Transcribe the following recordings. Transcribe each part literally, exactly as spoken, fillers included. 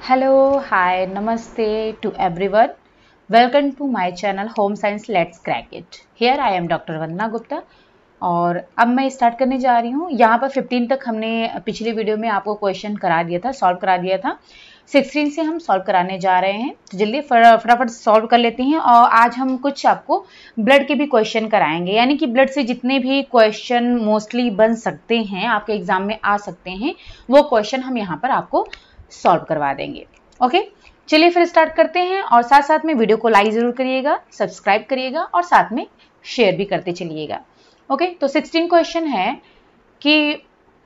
Hello, hi, namaste to everyone. Welcome to my channel Home Science Let's Crack It. Here I am doctor Vandana Gupta और अब मैं start करने जा रही हूँ। यहाँ पर पंद्रह तक हमने पिछली वीडियो में आपको क्वेश्चन करा दिया था, सॉल्व करा दिया था। सोलह से हम सॉल्व कराने जा रहे हैं, तो जल्दी फटाफट सॉल्व कर लेते हैं। और आज हम कुछ आपको ब्लड के भी क्वेश्चन कराएंगे, यानी कि ब्लड से जितने भी क्वेश्चन मोस्टली बन सकते हैं, आपके एग्जाम में आ सकते हैं, वो क्वेश्चन हम यहाँ पर आपको सॉल्व करवा देंगे। ओके, चलिए फिर स्टार्ट करते हैं। और साथ साथ में वीडियो को लाइक जरूर करिएगा, सब्सक्राइब करिएगा और साथ में शेयर भी करते चलिएगा। ओके, तो सोलह क्वेश्चन है कि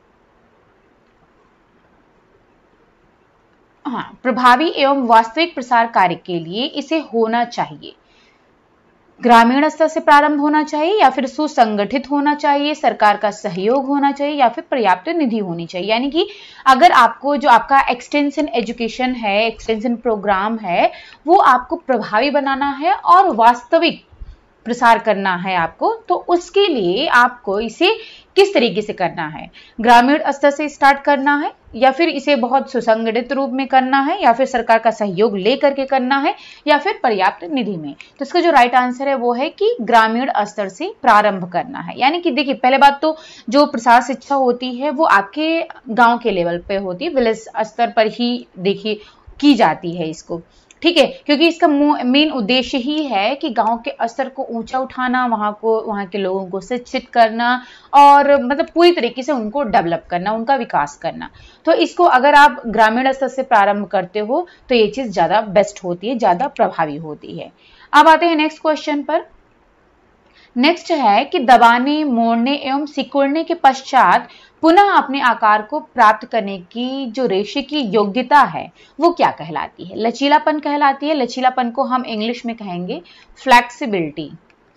हाँ, प्रभावी एवं वास्तविक प्रसार कार्य के लिए इसे होना चाहिए ग्रामीण स्तर से प्रारंभ होना चाहिए, या फिर सुसंगठित होना चाहिए, सरकार का सहयोग होना चाहिए, या फिर पर्याप्त निधि होनी चाहिए। यानी कि अगर आपको जो आपका एक्सटेंशन एजुकेशन है, एक्सटेंशन प्रोग्राम है, वो आपको प्रभावी बनाना है और वास्तविक प्रसार करना है आपको, तो उसके लिए आपको इसे किस तरीके से करना है, ग्रामीण स्तर से स्टार्ट करना है, या फिर इसे बहुत सुसंगठित रूप में करना है, या फिर सरकार का सहयोग लेकर के करना है, या फिर पर्याप्त निधि में। तो इसका जो राइट आंसर है वो है कि ग्रामीण स्तर से प्रारंभ करना है। यानी कि देखिए, पहले बात तो जो प्रसार शिक्षा होती है वो आपके गांव के लेवल पे होती है, विलेज स्तर पर ही देखिए की जाती है इसको, ठीक है, क्योंकि इसका मेन उद्देश्य ही है कि गांव के स्तर को ऊंचा उठाना, वहां को वहां के लोगों को शिक्षित करना और मतलब पूरी तरीके से उनको डेवलप करना, उनका विकास करना। तो इसको अगर आप ग्रामीण स्तर से प्रारंभ करते हो तो ये चीज ज्यादा बेस्ट होती है, ज्यादा प्रभावी होती है। अब आते हैं नेक्स्ट क्वेश्चन पर। नेक्स्ट है कि दबाने, मोड़ने एवं सिकुड़ने के पश्चात पुनः अपने आकार को प्राप्त करने की जो रेशे की योग्यता है वो क्या कहलाती है? लचीलापन कहलाती है। लचीलापन को हम इंग्लिश में कहेंगे फ्लेक्सिबिलिटी।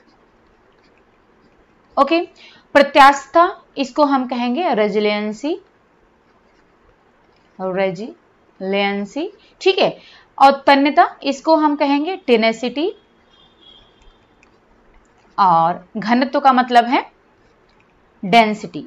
ओके, प्रत्यास्थता इसको हम कहेंगे रेजिलियंसी, रेजिलियंसी, ठीक है। और तन्यता इसको हम कहेंगे टेनेसिटी, और घनत्व का मतलब है डेंसिटी।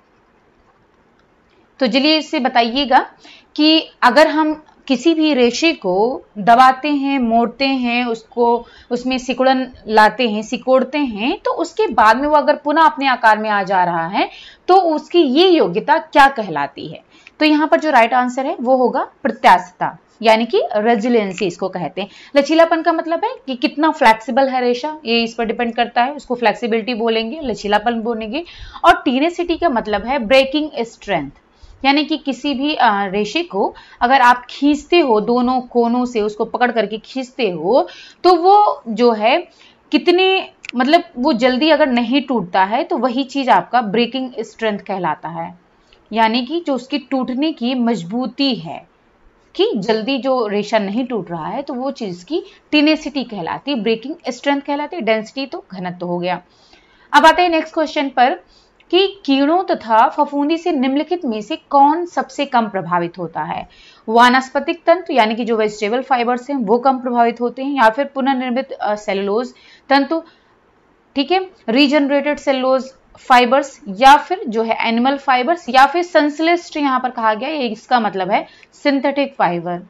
तो चलिए इससे बताइएगा कि अगर हम किसी भी रेशे को दबाते हैं, मोड़ते हैं, उसको उसमें सिकुड़न लाते हैं, सिकोड़ते हैं, तो उसके बाद में वो अगर पुनः अपने आकार में आ जा रहा है तो उसकी ये योग्यता क्या कहलाती है? तो यहाँ पर जो राइट आंसर है वो होगा प्रत्यास्थता, यानी कि रेजिलियंसी इसको कहते हैं। लचीलापन का मतलब है कि कितना फ्लेक्सिबल है रेशा, ये इस पर डिपेंड करता है, उसको फ्लेक्सिबिलिटी बोलेंगे, लचीलापन बोलेंगे। और टेनेसिटी का मतलब है ब्रेकिंग स्ट्रेंथ, यानी कि किसी भी रेशे को अगर आप खींचते हो, दोनों कोनों से उसको पकड़ करके खींचते हो, तो वो जो है कितने मतलब वो जल्दी अगर नहीं टूटता है, तो वही चीज आपका ब्रेकिंग स्ट्रेंथ कहलाता है। यानी कि जो उसकी टूटने की मजबूती है, कि जल्दी जो रेशा नहीं टूट रहा है, तो वो चीज की टेनेसिटी कहलाती है, ब्रेकिंग स्ट्रेंथ कहलाती है। डेंसिटी तो घनत्व हो गया। अब आते हैं नेक्स्ट क्वेश्चन पर कि कीड़ों तथा फफूंदी से निम्नलिखित में से कौन सबसे कम प्रभावित होता है? वानस्पतिक तंतु, यानी कि जो वेजिटेबल फाइबर्स हैं वो कम प्रभावित होते हैं, या फिर पुनर्निर्मित सेलुलोज तंतु, ठीक है, रीजनरेटेड सेलुलोज फाइबर्स, या फिर जो है एनिमल फाइबर्स, या फिर संश्लिष्ट यहां पर कहा गया, ये इसका मतलब है सिंथेटिक फाइबर,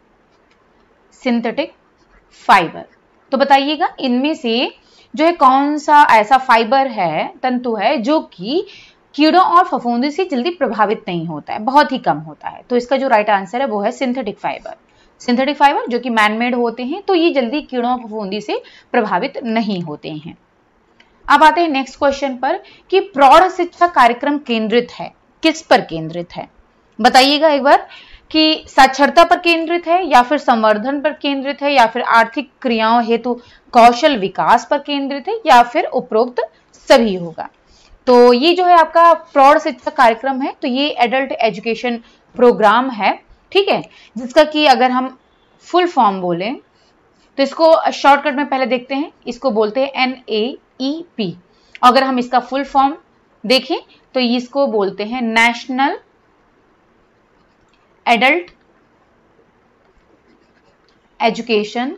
सिंथेटिक फाइबर। तो बताइएगा इनमें से जो है कौन सा ऐसा फाइबर है, तंतु है, जो कि कीड़ों और फफूंदी से जल्दी प्रभावित नहीं होता है, बहुत ही कम होता है। तो इसका जो राइट आंसर है वो है सिंथेटिक फाइबर। सिंथेटिक फाइबर जो कि मैनमेड होते हैं, तो ये जल्दी कीड़ों और फफूंदी से प्रभावित नहीं होते हैं। अब आते हैं नेक्स्ट क्वेश्चन पर कि प्रौढ़ शिक्षा कार्यक्रम केंद्रित है, किस पर केंद्रित है? बताइएगा एक बार कि साक्षरता पर केंद्रित है, या फिर संवर्धन पर केंद्रित है, या फिर आर्थिक क्रियाओं हेतु कौशल विकास पर केंद्रित है, या फिर उपरोक्त सभी होगा। तो ये जो है आपका प्रौढ़ शिक्षा कार्यक्रम है, तो ये एडल्ट एजुकेशन प्रोग्राम है, ठीक है, जिसका कि अगर हम फुल फॉर्म बोले तो इसको शॉर्टकट में पहले देखते हैं, इसको बोलते हैं एन ए ई पी। अगर हम इसका फुल फॉर्म देखें तो इसको बोलते हैं national adult education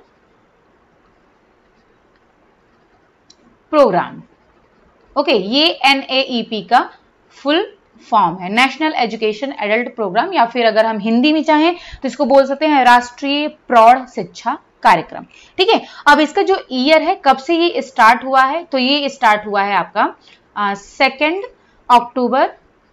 programme. Okay, ये एन ए ई पी का फुल फॉर्म है, नेशनल एजुकेशन एडल्ट प्रोग्राम, या फिर अगर हम हिंदी में चाहें तो इसको बोल सकते हैं राष्ट्रीय प्रौढ़ शिक्षा कार्यक्रम। ठीक है, अब इसका जो ईयर है, कब से ये स्टार्ट हुआ है, तो ये स्टार्ट हुआ है आपका second October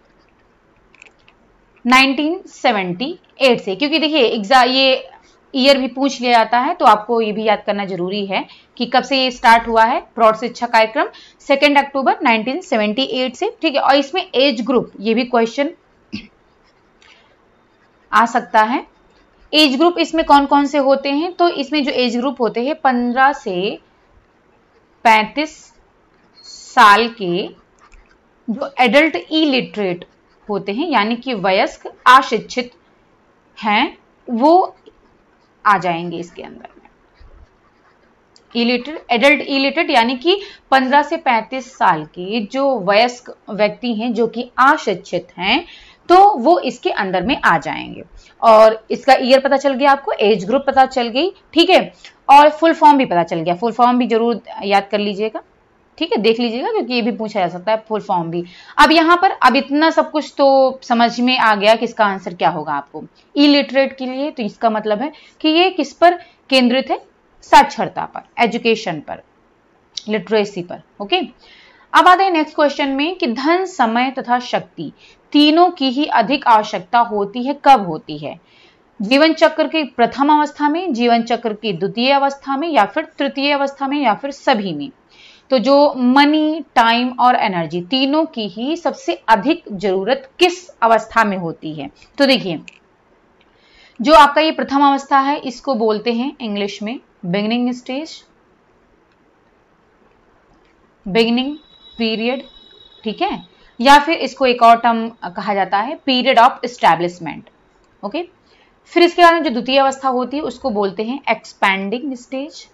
nineteen seventy eight से, क्योंकि देखिए एग्जाम ये ईयर भी पूछ लिया जाता है, तो आपको ये भी याद करना जरूरी है कि कब से ये स्टार्ट हुआ है प्रौढ़ शिक्षा कार्यक्रम, second October nineteen seventy eight से। ठीक है, और इसमें एज ग्रुप, ये भी क्वेश्चन आ सकता है, एज ग्रुप इसमें कौन कौन से होते हैं, तो इसमें जो एज ग्रुप होते हैं पंद्रह से पैंतीस साल के जो एडल्ट इलिटरेट होते हैं, यानी कि वयस्क अशिक्षित हैं, वो आ जाएंगे इसके अंदर में। इलिटरेट, एडल्ट इलिटरेट यानी कि पंद्रह से पैंतीस साल के जो वयस्क व्यक्ति हैं जो कि अशिक्षित हैं, तो वो इसके अंदर में आ जाएंगे। और इसका ईयर पता चल गया आपको, एज ग्रुप पता चल गई। ठीक है, और फुल फॉर्म भी पता चल गया, फुल फॉर्म भी जरूर याद कर लीजिएगा। ठीक है, देख लीजिएगा क्योंकि ये भी पूछा जा सकता है, फुल फॉर्म भी। अब यहाँ पर अब इतना सब कुछ तो समझ में आ गया कि इसका आंसर क्या होगा आपको इलिटरेट के लिए, तो इसका मतलब है कि ये किस पर केंद्रित है, साक्षरता पर, एजुकेशन पर, लिटरेसी पर। ओके, अब आते हैं नेक्स्ट क्वेश्चन में कि धन, समय तथा शक्ति तीनों की ही अधिक आवश्यकता होती है, कब होती है, जीवन चक्र की प्रथम अवस्था में, जीवन चक्र की द्वितीय अवस्था में, या फिर तृतीय अवस्था में, या फिर सभी में। तो जो मनी, टाइम और एनर्जी तीनों की ही सबसे अधिक जरूरत किस अवस्था में होती है, तो देखिए जो आपका ये प्रथम अवस्था है इसको बोलते हैं इंग्लिश में बिगिनिंग स्टेज, बिगिनिंग पीरियड। ठीक है, या फिर इसको एक और टर्म कहा जाता है पीरियड ऑफ एस्टैब्लिशमेंट। ओके, फिर इसके बाद में जो द्वितीय अवस्था होती है उसको बोलते हैं एक्सपैंडिंग स्टेज,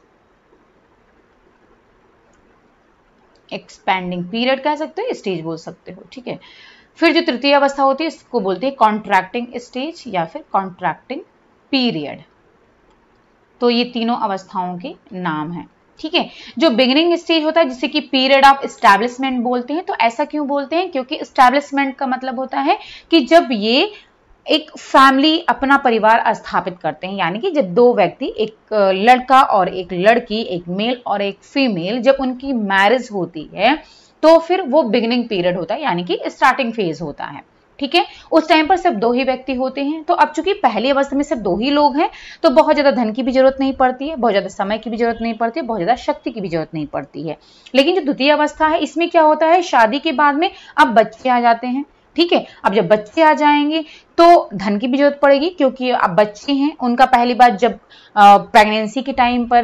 एक्सपैंडिंग पीरियड कह सकते हो, स्टेज बोल सकते हो। ठीक है, फिर जो तृतीय अवस्था होती है इसको बोलते हैं कॉन्ट्रैक्टिंग स्टेज या फिर कॉन्ट्रैक्टिंग पीरियड। तो ये तीनों अवस्थाओं के नाम हैं। ठीक है, जो बिगिनिंग स्टेज होता है जिसे कि पीरियड ऑफ एस्टैब्लिशमेंट बोलते हैं, तो ऐसा क्यों बोलते हैं, क्योंकि एस्टैब्लिशमेंट का मतलब होता है कि जब ये एक फैमिली, अपना परिवार स्थापित करते हैं, यानी कि जब दो व्यक्ति, एक लड़का और एक लड़की, एक मेल और एक फीमेल, जब उनकी मैरिज होती है तो फिर वो बिगिनिंग पीरियड होता है, यानी कि स्टार्टिंग फेज होता है। ठीक है, उस टाइम पर सिर्फ दो ही व्यक्ति होते हैं। तो अब चूंकि पहली अवस्था में सिर्फ दो ही लोग हैं तो बहुत ज्यादा धन की भी जरूरत नहीं पड़ती है, बहुत ज्यादा समय की भी जरूरत नहीं पड़ती है, बहुत ज्यादा शक्ति की भी जरूरत नहीं पड़ती है। लेकिन जो द्वितीय अवस्था है इसमें क्या होता है, शादी के बाद में अब बच्चे आ जाते हैं। ठीक है, अब जब बच्चे आ जाएंगे तो धन की भी जरूरत पड़ेगी, क्योंकि अब बच्चे हैं, उनका पहली बार जब प्रेगनेंसी के टाइम पर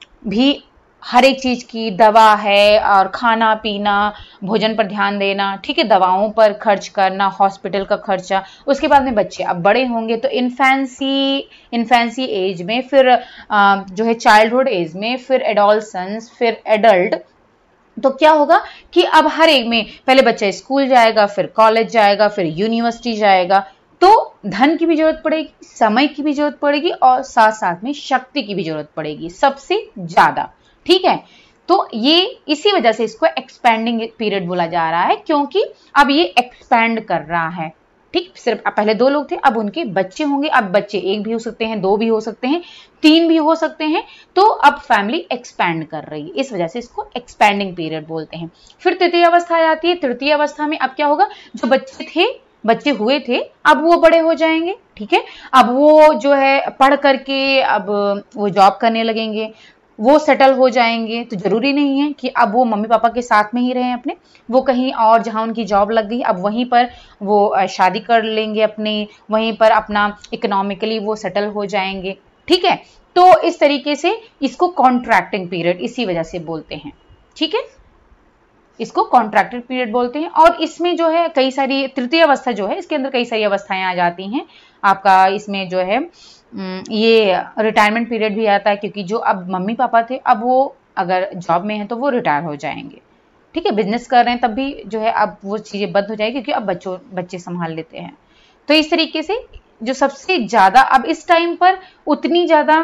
भी हर एक चीज की दवा है और खाना पीना, भोजन पर ध्यान देना, ठीक है, दवाओं पर खर्च करना, हॉस्पिटल का खर्चा। उसके बाद में बच्चे अब बड़े होंगे तो इन्फेंसी इन्फेंसी एज में, फिर जो है चाइल्डहुड एज में, फिर एडोलसेंस, फिर एडल्ट। तो क्या होगा कि अब हर एक में पहले बच्चा स्कूल जाएगा, फिर कॉलेज जाएगा, फिर यूनिवर्सिटी जाएगा, तो धन की भी जरूरत पड़ेगी, समय की भी जरूरत पड़ेगी और साथ साथ में शक्ति की भी जरूरत पड़ेगी सबसे ज्यादा। ठीक है, तो ये इसी वजह से इसको एक्सपैंडिंग पीरियड बोला जा रहा है, क्योंकि अब ये एक्सपैंड कर रहा है। ठीक, सिर्फ पहले दो लोग थे, अब उनके बच्चे होंगे, अब बच्चे एक भी हो सकते हैं, दो भी हो सकते हैं, तीन भी हो सकते हैं, तो अब फैमिली एक्सपैंड कर रही है, इस वजह से इसको एक्सपैंडिंग पीरियड बोलते हैं। फिर तृतीय अवस्था आ जाती है। तृतीय अवस्था में अब क्या होगा, जो बच्चे थे, बच्चे हुए थे, अब वो बड़े हो जाएंगे। ठीक है, अब वो जो है पढ़ करके अब वो जॉब करने लगेंगे, वो सेटल हो जाएंगे। तो जरूरी नहीं है कि अब वो मम्मी पापा के साथ में ही रहें अपने, वो कहीं और जहां उनकी जॉब लग गई अब वहीं पर वो शादी कर लेंगे अपने, वहीं पर अपना इकोनॉमिकली वो सेटल हो जाएंगे। ठीक है, तो इस तरीके से इसको कॉन्ट्रैक्टिंग पीरियड इसी वजह से बोलते हैं। ठीक है, इसको कॉन्ट्रैक्टेड पीरियड बोलते हैं। और इसमें जो है कई सारी, तृतीय अवस्था जो है इसके अंदर कई सारी अवस्थाएं आ जाती हैं आपका। इसमें जो है ये रिटायरमेंट पीरियड भी आता है, क्योंकि जो अब मम्मी पापा थे अब वो अगर जॉब में हैं तो वो रिटायर हो जाएंगे। ठीक है, बिजनेस कर रहे हैं तब भी जो है अब वो चीजें बंद हो जाएगी, क्योंकि अब बच्चों बच्चे संभाल लेते हैं। तो इस तरीके से जो सबसे ज्यादा अब इस टाइम पर उतनी ज्यादा,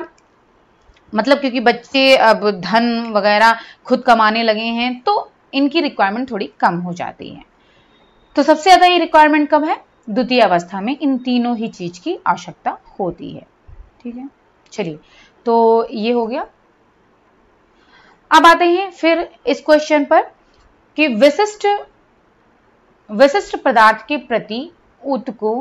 मतलब क्योंकि बच्चे अब धन वगैरह खुद कमाने लगे हैं तो इनकी रिक्वायरमेंट थोड़ी कम हो जाती है। तो सबसे ज्यादा ये रिक्वायरमेंट कब है? द्वितीय अवस्था में इन तीनों ही चीज की आवश्यकता होती है। ठीक है, चलिए तो ये हो गया। अब आते हैं फिर इस क्वेश्चन पर कि विशिष्ट विशिष्ट पदार्थ के प्रति ऊतकों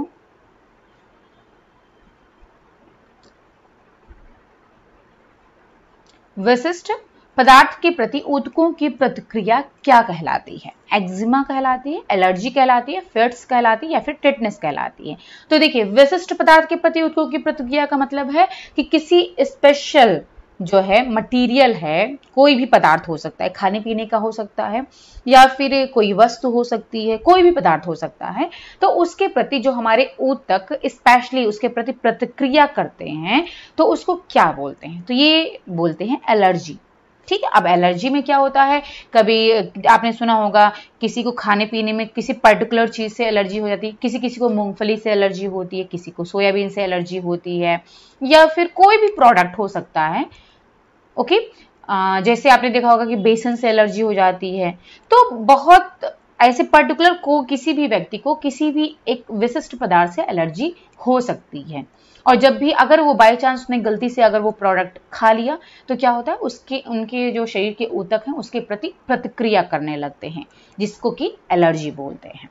विशिष्ट पदार्थ के प्रति ऊतकों की प्रतिक्रिया क्या कहलाती है? एक्जिमा कहलाती है, एलर्जी कहलाती है, फिट्स कहलाती है या फिर टिटनेस कहलाती है? तो देखिए, विशिष्ट पदार्थ के प्रति ऊतकों की प्रतिक्रिया का मतलब है कि किसी स्पेशल जो है मटेरियल है, कोई भी पदार्थ हो सकता है, खाने पीने का हो सकता है या फिर कोई वस्तु हो सकती है, कोई भी पदार्थ हो सकता है, तो उसके प्रति जो हमारे ऊतक स्पेशली उसके प्रति प्रतिक्रिया करते हैं तो उसको क्या बोलते हैं? तो ये बोलते हैं एलर्जी। ठीक है, अब एलर्जी में क्या होता है, कभी आपने सुना होगा किसी को खाने पीने में किसी पर्टिकुलर चीज से एलर्जी हो जाती है, किसी किसी को मूंगफली से एलर्जी होती है, किसी को सोयाबीन से एलर्जी होती है, या फिर कोई भी प्रोडक्ट हो सकता है। ओके, जैसे आपने देखा होगा कि बेसन से एलर्जी हो जाती है। तो बहुत ऐसे पर्टिकुलर को किसी भी व्यक्ति को किसी भी एक विशिष्ट पदार्थ से एलर्जी हो सकती है, और जब भी अगर वो बाय चांस उसने गलती से अगर वो प्रोडक्ट खा लिया तो क्या होता है, उसके उनके जो शरीर के ऊतक हैं उसके प्रति प्रतिक्रिया करने लगते हैं, जिसको कि एलर्जी बोलते हैं।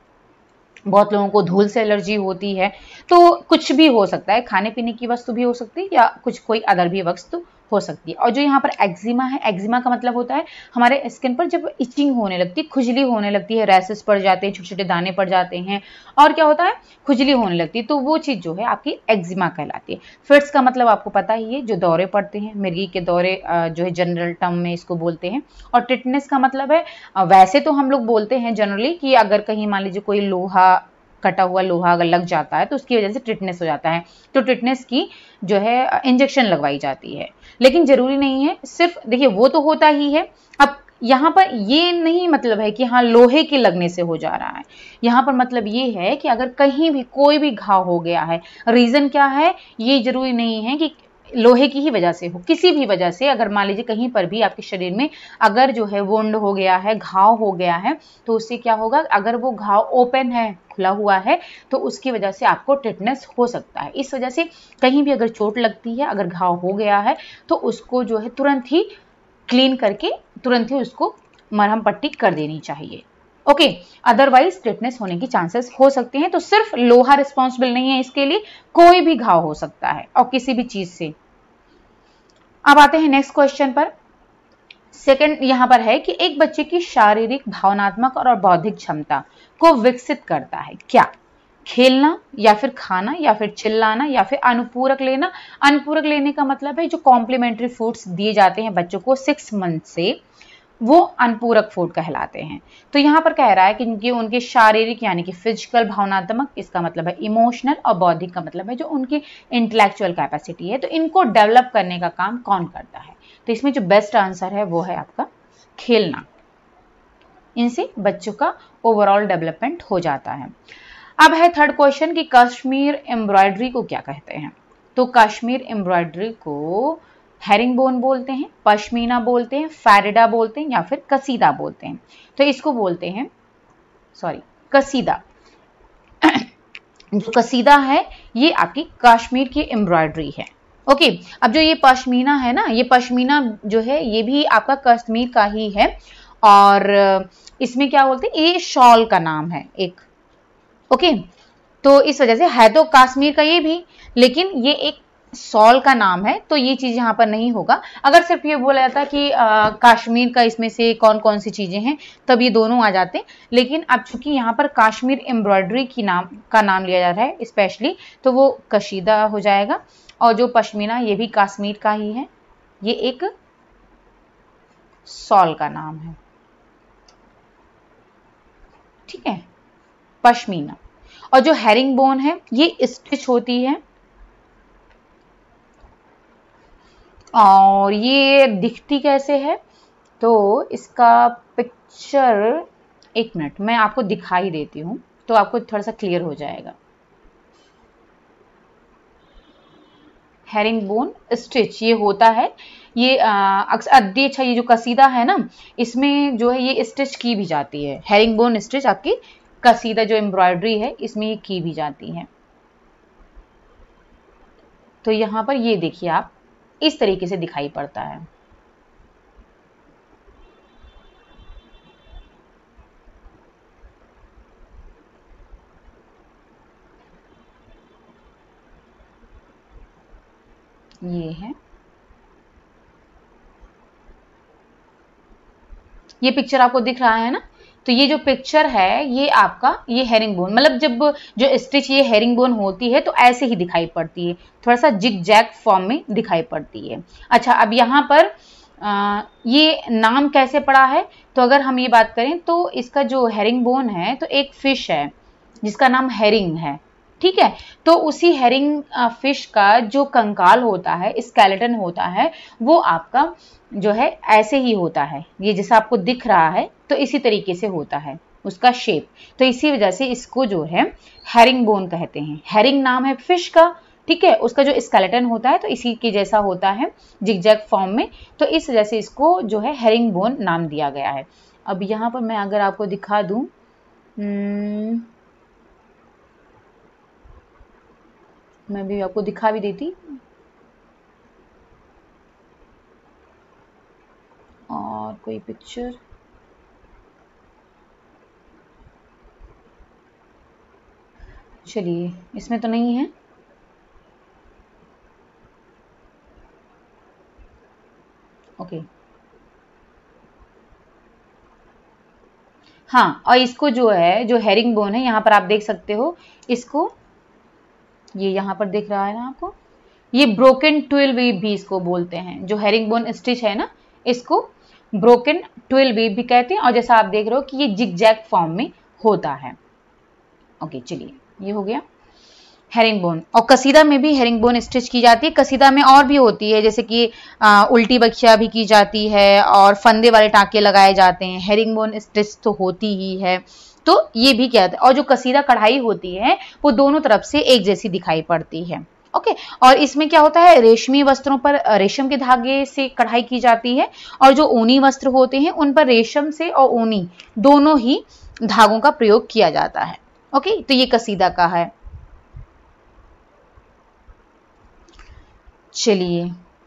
बहुत लोगों को धूल से एलर्जी होती है, तो कुछ भी हो सकता है, खाने पीने की वस्तु भी हो सकती है या कुछ कोई अदर भी वस्तु हो सकती है। और जो यहाँ पर एक्जिमा है, एक्जिमा का मतलब होता है हमारे स्किन पर जब इचिंग होने लगती है, खुजली होने लगती है, रैसेस पड़ जाते हैं, छोटे छोटे दाने पड़ जाते हैं और क्या होता है, खुजली होने लगती है, तो वो चीज जो है आपकी एक्जिमा कहलाती है। फिट्स का मतलब आपको पता ही है, जो दौरे पड़ते हैं, मिर्गी के दौरे जो है जनरल टर्म में इसको बोलते हैं। और टिटनेस का मतलब है, वैसे तो हम लोग बोलते हैं जनरली कि अगर कहीं मान लीजिए कोई लोहा कटा हुआ लोहा अगर लग जाता है तो उसकी वजह से टिटनेस हो जाता है, तो टिटनेस की जो है इंजेक्शन लगवाई जाती है। लेकिन जरूरी नहीं है, सिर्फ देखिए वो तो होता ही है। अब यहाँ पर ये नहीं मतलब है कि हाँ लोहे के लगने से हो जा रहा है, यहाँ पर मतलब ये है कि अगर कहीं भी कोई भी घाव हो गया है, रीजन क्या है, ये जरूरी नहीं है कि लोहे की ही वजह से हो, किसी भी वजह से अगर मान लीजिए कहीं पर भी आपके शरीर में अगर जो है वुंड हो गया है, घाव हो गया है, तो उससे क्या होगा, अगर वो घाव ओपन है, खुला हुआ है, तो उसकी वजह से आपको टिटनेस हो सकता है। इस वजह से कहीं भी अगर चोट लगती है, अगर घाव हो गया है, तो उसको जो है तुरंत ही क्लीन करके तुरंत ही उसको मरहम पट्टी कर देनी चाहिए। ओके, अदरवाइज टिटनेस होने की चांसेस हो सकते हैं। तो सिर्फ लोहा रिस्पॉन्सिबल नहीं है इसके लिए, कोई भी घाव हो सकता है और किसी भी चीज से। अब आते हैं नेक्स्ट क्वेश्चन पर। सेकंड यहां पर है कि एक बच्चे की शारीरिक, भावनात्मक और बौद्धिक क्षमता को विकसित करता है क्या? खेलना या फिर खाना या फिर चिल्लाना या फिर अनुपूरक लेना। अनुपूरक लेने का मतलब है जो कॉम्प्लीमेंट्री फूड्स दिए जाते हैं बच्चों को सिक्स मंथ से, वो अनुपूरक फूड कहलाते हैं। तो यहाँ पर कह रहा है कि उनके उनके शारीरिक यानी कि फिजिकल, भावनात्मक इसका मतलब है इमोशनल, और बौद्धिक का मतलब है जो उनकी इंटेलेक्चुअल कैपेसिटी है, तो इनको डेवलप करने का काम कौन करता है? तो इसमें जो बेस्ट आंसर है वो है आपका खेलना। इनसे बच्चों का ओवरऑल डेवलपमेंट हो जाता है। अब है थर्ड क्वेश्चन कि कश्मीर एम्ब्रॉयडरी को क्या कहते हैं? तो कश्मीर एम्ब्रॉयडरी को हेरिंगबोन बोलते हैं, पश्मीना बोलते हैं, फैरिडा बोलते हैं या फिर कसीदा बोलते हैं। तो इसको बोलते हैं सॉरी कसीदा। जो कसीदा है ये आपकी कश्मीर की एम्ब्रॉयडरी है। ओके, अब जो ये पश्मीना है ना, ये पश्मीना जो है ये भी आपका कश्मीर का ही है, और इसमें क्या बोलते हैं, ये शॉल का नाम है एक। ओके, तो इस वजह से है तो कश्मीर का ये भी, लेकिन ये एक सॉल का नाम है, तो ये चीज यहाँ पर नहीं होगा। अगर सिर्फ ये बोला जाता कि कश्मीर का इसमें से कौन कौन सी चीजें हैं, तब ये दोनों आ जाते। लेकिन अब चूंकि यहाँ पर कश्मीर एम्ब्रॉयडरी की नाम का नाम लिया जा रहा है स्पेशली, तो वो कशीदा हो जाएगा। और जो पश्मीना ये भी कश्मीर का ही है, ये एक सॉल का नाम है। ठीक है, पश्मीना। और जो हेरिंगबोन है ये स्टिच होती है, और ये दिखती कैसे है, तो इसका पिक्चर एक मिनट मैं आपको दिखाई देती हूं तो आपको थोड़ा सा क्लियर हो जाएगा। हेरिंगबोन स्टिच ये होता है, ये अक्सर ये जो कसीदा है ना, इसमें जो है ये स्टिच की भी जाती है। हेरिंगबोन स्टिच आपकी कसीदा जो एम्ब्रॉयडरी है इसमें ये की भी जाती है। तो यहां पर ये देखिए आप इस तरीके से दिखाई पड़ता है। ये है, ये पिक्चर आपको दिख रहा है ना। तो ये जो पिक्चर है ये आपका ये हेरिंग बोन, मतलब जब जो स्टिच ये हेरिंग बोन होती है तो ऐसे ही दिखाई पड़ती है, थोड़ा सा जिग जैग फॉर्म में दिखाई पड़ती है। अच्छा, अब यहाँ पर आ, ये नाम कैसे पड़ा है, तो अगर हम ये बात करें तो इसका जो हेरिंग बोन है तो एक फिश है जिसका नाम हेरिंग है, ठीक है। तो उसी हेरिंग फिश का जो कंकाल होता है, स्केलेटन होता है, वो आपका जो है ऐसे ही होता है, ये जैसा आपको दिख रहा है तो इसी तरीके से होता है उसका शेप। तो इसी वजह से इसको जो है हेरिंग बोन कहते हैं। हेरिंग नाम है फिश का, ठीक है, उसका जो स्केलेटन होता है तो इसी के जैसा होता है जिगजैग फॉर्म में, तो इस वजह से इसको जो है हेरिंग बोन नाम दिया गया है। अब यहाँ पर मैं अगर आपको दिखा दूं, मैं भी आपको दिखा भी देती, और कोई पिक्चर, चलिए इसमें तो नहीं है, ओके। हाँ, और इसको जो है जो हेरिंग बोन है यहाँ पर आप देख सकते हो इसको, ये यहाँ पर दिख रहा है ना आपको, ये ब्रोकन ट्विल वीव भी इसको बोलते हैं। जो हेरिंग बोन स्टिच है ना इसको ब्रोकन ट्विल वीव भी कहते हैं, और जैसा आप देख रहे हो कि ये जिगजैग फॉर्म में होता है। ओके, चलिए ये हो गया हेरिंग बोन। और कसीदा में भी हेरिंग बोन स्टिच की जाती है। कसीदा में और भी होती है, जैसे कि आ, उल्टी बखिया भी की जाती है और फंदे वाले टाँके लगाए जाते हैं। हेरिंग बोन स्टिच तो होती ही है, तो ये भी क्या है। और जो कसीदा कढ़ाई होती है वो दोनों तरफ से एक जैसी दिखाई पड़ती है, ओके। और इसमें क्या होता है, रेशमी वस्त्रों पर रेशम के धागे से कढ़ाई की जाती है, और जो ऊनी वस्त्र होते हैं उन पर रेशम से और ऊनी दोनों ही धागों का प्रयोग किया जाता है, ओके। तो ये कसीदा का है। चलिए,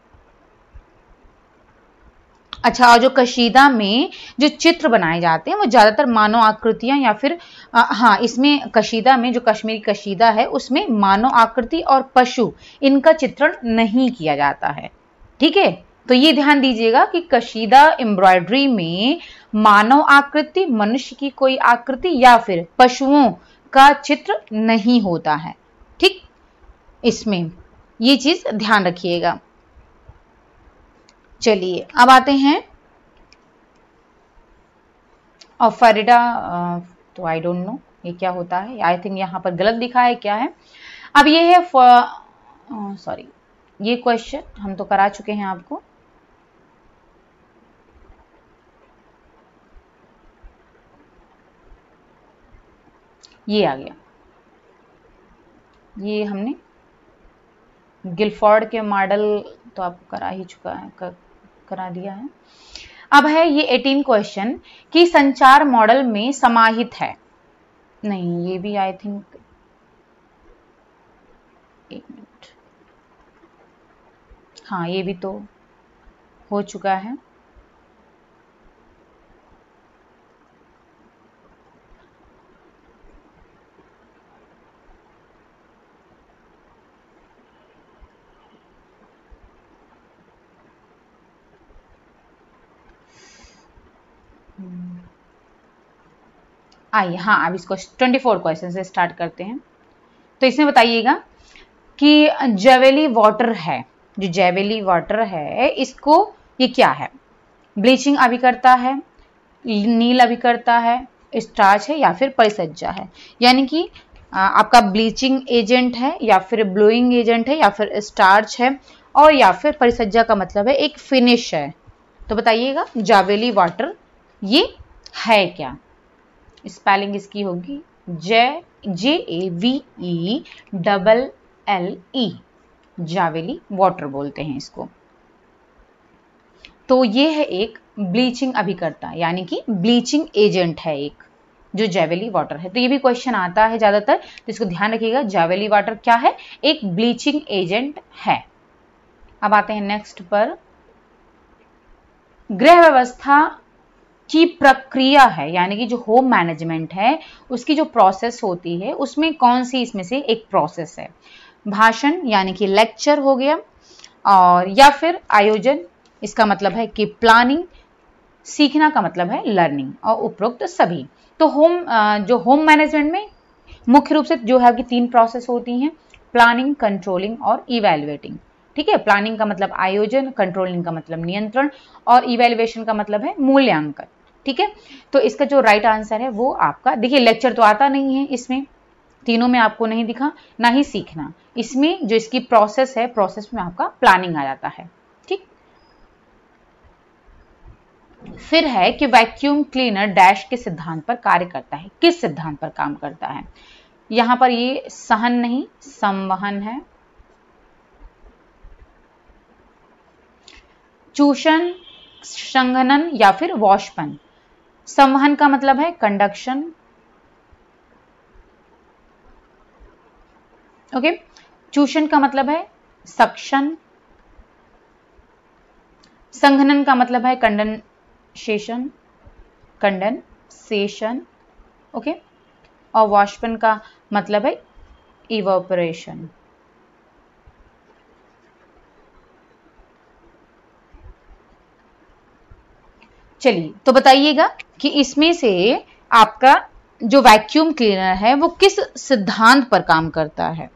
अच्छा, और जो कशीदा में जो चित्र बनाए जाते हैं वो ज्यादातर मानव आकृतियां या फिर आ, हाँ, इसमें कशीदा में जो कश्मीरी कशीदा है उसमें मानव आकृति और पशु इनका चित्रण नहीं किया जाता है, ठीक है। तो ये ध्यान दीजिएगा कि कशीदा एम्ब्रॉयडरी में मानव आकृति, मनुष्य की कोई आकृति या फिर पशुओं का चित्र नहीं होता है, ठीक। इसमें ये चीज ध्यान रखिएगा। चलिए अब आते हैं और फरीडा, तो आई डोंट नो ये क्या होता है, आई थिंक यहाँ पर गलत लिखा है, क्या है। अब ये है, सॉरी, ये क्वेश्चन हम तो करा चुके हैं आपको। ये आ गया, ये हमने गिलफोर्ड के मॉडल तो आपको करा ही चुका है, कर, करा दिया है। अब है ये अठारहवां क्वेश्चन कि संचार मॉडल में समाहित है, नहीं ये भी आई थिंक, एक मिनट, हाँ ये भी तो हो चुका है। आइए, हाँ अब इसको चौबीस क्वेश्चन से स्टार्ट करते हैं। तो इसमें बताइएगा कि जेवेली वाटर है, जो जेवेली वाटर है इसको ये क्या है, ब्लीचिंग अभिकर्ता है, नील अभिकर्ता है, स्टार्च है या फिर परिसज्जा है। यानी कि आपका ब्लीचिंग एजेंट है या फिर ब्लोइंग एजेंट है या फिर स्टार्च है और या फिर परिसज्जा का मतलब है एक फिनिश है। तो बताइएगा जावेली वाटर ये है क्या। स्पेलिंग इसकी होगी J J A V E double L E, Javelle water बोलते हैं इसको। तो ये है एक ब्लीचिंग अभिकर्ता, यानी कि ब्लीचिंग एजेंट है एक, जो जैवेली वाटर है। तो ये भी क्वेश्चन आता है ज्यादातर, तो इसको ध्यान रखिएगा। जैवेली वाटर क्या है? एक ब्लीचिंग एजेंट है। अब आते हैं नेक्स्ट पर, गृह व्यवस्था की प्रक्रिया है, यानी कि जो होम मैनेजमेंट है उसकी जो प्रोसेस होती है उसमें कौन सी इसमें से एक प्रोसेस है? भाषण यानी कि लेक्चर हो गया, और या फिर आयोजन, इसका मतलब है कि प्लानिंग, सीखना का मतलब है लर्निंग, और उपरोक्त सभी। तो होम जो होम मैनेजमेंट में मुख्य रूप से जो है कि तीन प्रोसेस होती हैं, प्लानिंग, कंट्रोलिंग और इवैल्यूएटिंग। ठीक है, प्लानिंग का मतलब आयोजन, कंट्रोलिंग का मतलब नियंत्रण, और इवैल्यूएशन का मतलब है मूल्यांकन। ठीक है, तो इसका जो राइट आंसर है वो आपका, देखिए लेक्चर तो आता नहीं है इसमें, तीनों में आपको नहीं दिखा, ना ही सीखना। इसमें जो इसकी प्रोसेस है, प्रोसेस में आपका प्लानिंग आ जाता है। ठीक, फिर है कि वैक्यूम क्लीनर डैश के सिद्धांत पर कार्य करता है। किस सिद्धांत पर काम करता है? यहां पर ये सहन नहीं, संवहन है। चूषण, संघनन या फिर वाष्पन। संवहन का मतलब है कंडक्शन। ओके, चूषण का मतलब है सक्शन। संघनन का मतलब है कंडेंसेशन, कंडेंसेशन। ओके, और वाष्पन का मतलब है इवेपोरेशन। चलिए, तो बताइएगा कि इसमें से आपका जो वैक्यूम क्लीनर है वो किस सिद्धांत पर काम करता है?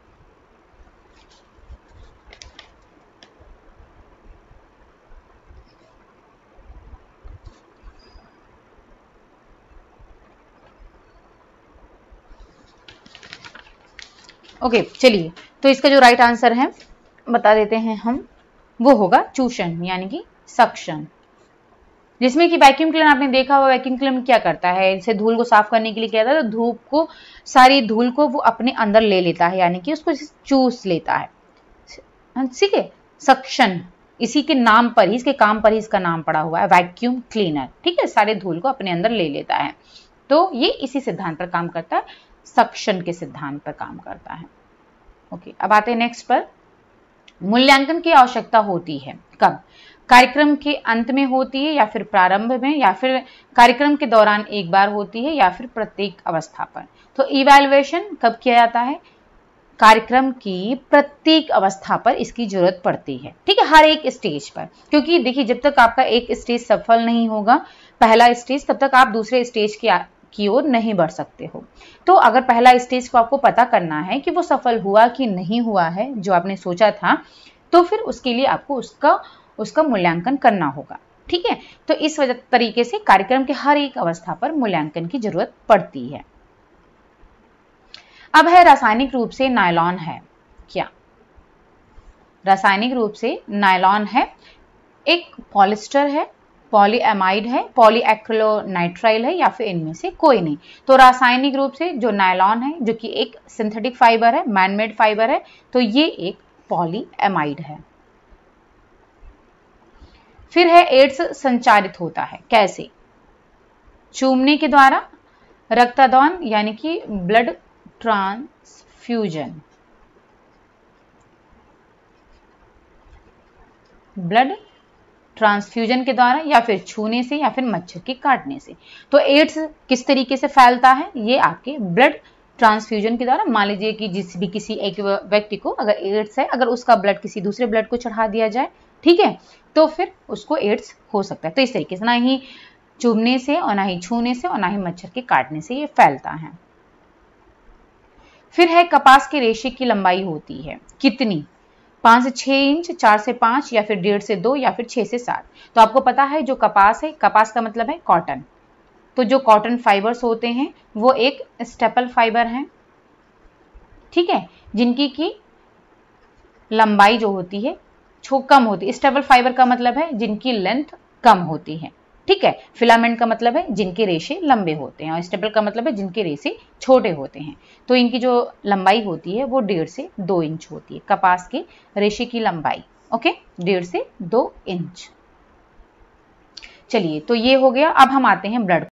ओके, चलिए, तो इसका जो राइट आंसर है बता देते हैं हम, वो होगा चूषण यानी कि सक्शन। जिसमें कि वैक्यूम क्लीनर आपने देखा हुआ, वैक्यूम क्लीनर क्या करता है, इसे धूल को साफ करने के लिए क्या होता है, तो धूप को, सारी धूल को वो अपने अंदर ले लेता है, यानी कि उसको चूस लेता है। ठीक है, सक्शन इसी के नाम पर ही, इसके काम पर ही इसका नाम पड़ा हुआ है वैक्यूम क्लीनर। ठीक है, सारे धूल को अपने अंदर ले लेता है। तो ये इसी सिद्धांत पर काम करता है, सक्शन के सिद्धांत पर काम करता है। ओके, अब आते हैं नेक्स्ट पर, मूल्यांकन की आवश्यकता होती है कब? कार्यक्रम के अंत में होती है, या फिर प्रारंभ में, या फिर कार्यक्रम के दौरान एक बार होती है, या फिर प्रत्येक अवस्था पर। तो इवैल्यूएशन कब किया जाता है? कार्यक्रम की प्रत्येक अवस्था पर इसकी जरूरत पड़ती है। ठीक है, हर एक स्टेज पर, क्योंकि देखिए जब तक आपका एक स्टेज सफल नहीं होगा, पहला स्टेज, तब तक आप दूसरे स्टेज की की ओर नहीं बढ़ सकते हो। तो अगर पहला स्टेज को आपको पता करना है कि वो सफल हुआ कि नहीं हुआ है जो आपने सोचा था, तो फिर उसके लिए आपको उसका उसका मूल्यांकन करना होगा। ठीक है, तो इस वजह तरीके से कार्यक्रम के हर एक अवस्था पर मूल्यांकन की जरूरत पड़ती है। अब है रासायनिक रूप से नायलॉन है क्या? रासायनिक रूप से नायलॉन है, एक पॉलिस्टर है, पॉलीएमाइड है, पॉलीएक्रिलोनाइट्राइल है, या फिर इनमें से कोई नहीं। तो रासायनिक रूप से जो नायलॉन है, जो कि एक सिंथेटिक फाइबर है, मैनमेड फाइबर है, तो ये एक पॉलीएमाइड है। फिर है एड्स संचारित होता है कैसे? चूमने के द्वारा, रक्तदान यानी कि ब्लड ट्रांसफ्यूजन, ब्लड ट्रांसफ्यूजन के द्वारा, या फिर छूने से, या फिर मच्छर के काटने से। तो एड्स किस तरीके से फैलता है? ये आपके ब्लड ट्रांसफ्यूजन के द्वारा। मान लीजिए कि जिस भी किसी एक व्यक्ति को अगर एड्स है, अगर उसका ब्लड किसी दूसरे ब्लड को चढ़ा दिया जाए, ठीक है, तो फिर उसको एड्स हो सकता है। तो इस तरीके से ना ही चूमने से, और ना ही छूने से, और ना ही मच्छर के काटने से ये फैलता है। फिर है कपास के रेशे की लंबाई होती है कितनी? पांच से छह इंच, चार से पांच, या फिर डेढ़ से दो, या फिर छह से सात। तो आपको पता है जो कपास है, कपास का मतलब है कॉटन। तो जो कॉटन फाइबर्स होते हैं वो एक स्टेपल फाइबर हैं, ठीक है, जिनकी की लंबाई जो होती है छो कम होती है। स्टेपल फाइबर का मतलब है जिनकी लेंथ कम होती है, ठीक है। फिलामेंट का मतलब है जिनके रेशे लंबे होते हैं, और स्टेपल का मतलब है जिनके रेशे छोटे होते हैं। तो इनकी जो लंबाई होती है वो डेढ़ से दो इंच होती है, कपास के रेशे की लंबाई, ओके, डेढ़ से दो इंच। चलिए, तो ये हो गया। अब हम आते हैं ब्लड